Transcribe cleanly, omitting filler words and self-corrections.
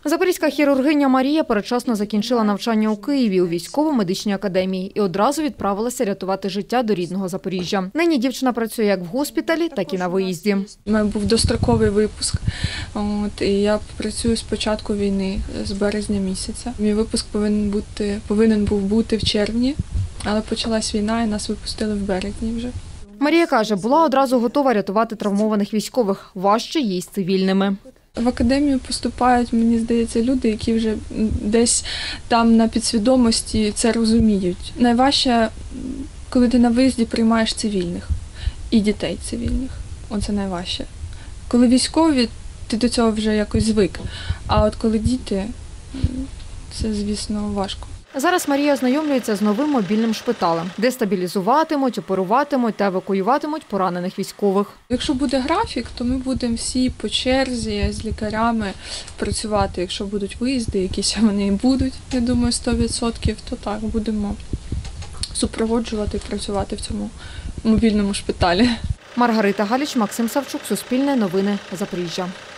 Запорізька хірургиня Марія передчасно закінчила навчання у Києві у військово-медичній академії і одразу відправилася рятувати життя до рідного Запоріжжя. Нині дівчина працює як в госпіталі, так і на виїзді. У мене був достроковий випуск, і я працюю з початку війни, з березня місяця. Мій випуск повинен був бути в червні, але почалась війна і нас випустили в березні вже. Марія каже, була одразу готова рятувати травмованих військових, важче їй з цивільними. В академію поступають, мені здається, люди, які вже десь там на підсвідомості це розуміють. Найважче, коли ти на виїзді приймаєш цивільних і дітей цивільних. Оце найважче. Коли військові, ти до цього вже якось звик, а от коли діти, це, звісно, важко. Зараз Марія ознайомлюється з новим мобільним шпиталем, де стабілізуватимуть, оперуватимуть та евакуюватимуть поранених військових. Якщо буде графік, то ми будемо всі по черзі з лікарями працювати. Якщо будуть виїзди, якісь вони будуть, я думаю, 100%, то так, будемо супроводжувати і працювати в цьому мобільному шпиталі. Маргарита Галіч, Максим Савчук, Суспільне новини, Запоріжжя.